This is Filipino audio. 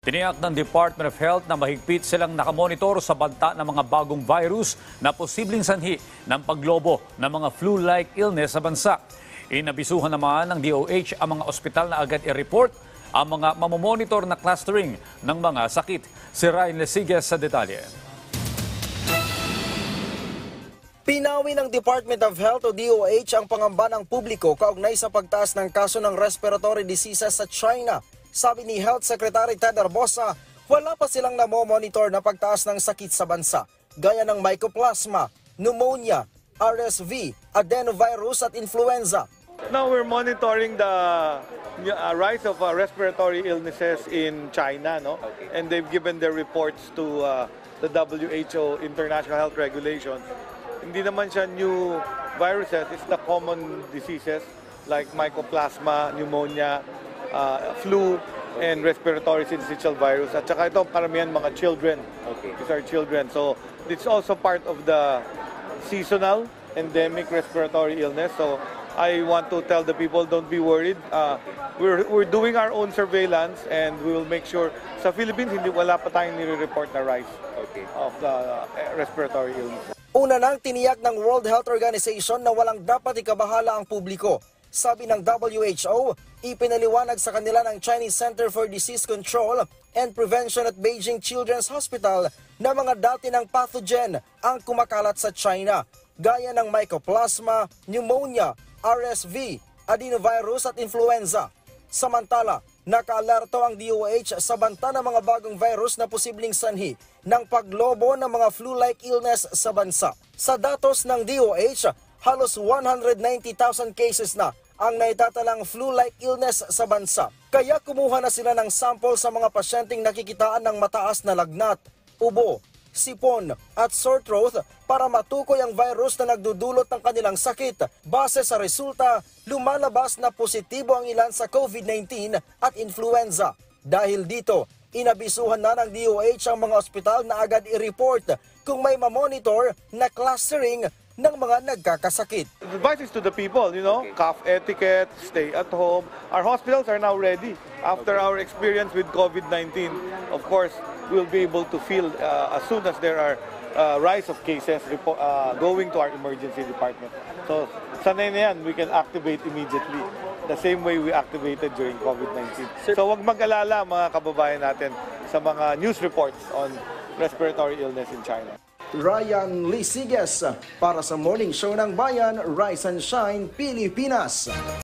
Tiniyak ng Department of Health na mahigpit silang nakamonitor sa banta ng mga bagong virus na posibleng sanhi ng paglobo ng mga flu-like illness sa bansa. Inabisuhan naman ng DOH ang mga ospital na agad i-report ang mga mamomonitor na clustering ng mga sakit. Si Ryan Lesigas sa detalye. Pinawi ng Department of Health o DOH ang pangamba ng publiko kaugnay sa pagtaas ng kaso ng respiratory diseases sa China. Sabi ni Health Secretary Ted Arbosa, wala pa silang namomonitor na pagtaas ng sakit sa bansa, gaya ng mycoplasma, pneumonia, RSV, adenovirus at influenza. Now we're monitoring the rise of respiratory illnesses in China, no? And they've given their reports to the WHO International Health Regulations. Hindi naman siya new viruses, it's the common diseases like mycoplasma, pneumonia, flu, and respiratory syncytial virus. At saka ito, karamihan mga children. These are children. So it's also part of the seasonal endemic respiratory illness. So I want to tell the people, don't be worried. We're doing our own surveillance and we will make sure sa Philippines wala pa tayong nire-report na rise of the respiratory illness. Una nang tiniyak ng World Health Organization na walang dapat ikabahala ang publiko. Sabi ng WHO, ipinaliwanag sa kanila ng Chinese Center for Disease Control and Prevention at Beijing Children's Hospital na mga dati ng pathogen ang kumakalat sa China, gaya ng mycoplasma, pneumonia, RSV, adenovirus at influenza. Samantala, nakaalerto ang DOH sa banta ng mga bagong virus na posibleng sanhi ng paglobo ng mga flu-like illness sa bansa. Sa datos ng DOH, halos 190,000 cases na ang naitatalang flu-like illness sa bansa. Kaya kumuha na sila ng sample sa mga pasyenteng nakikitaan ng mataas na lagnat, ubo, sipon at sore throat para matukoy ang virus na nagdudulot ng kanilang sakit. Base sa resulta, lumalabas na positibo ang ilan sa COVID-19 at influenza. Dahil dito, inabisuhan na ng DOH ang mga ospital na agad i-report kung may mamonitor na clustering ng mga nagkakasakit. Advice is to the people, cough etiquette, stay at home. Our hospitals are now ready. After our experience with COVID-19, of course, we'll be able to feel as soon as there are rise of cases going to our emergency department. So, sanay na yan, we can activate immediately the same way we activated during COVID-19. So, wag mag-alala mga kababayan natin sa mga news reports on respiratory illness in China. Ryan Lesigas para sa Morning Show ng Bayan, Rise and Shine, Pilipinas.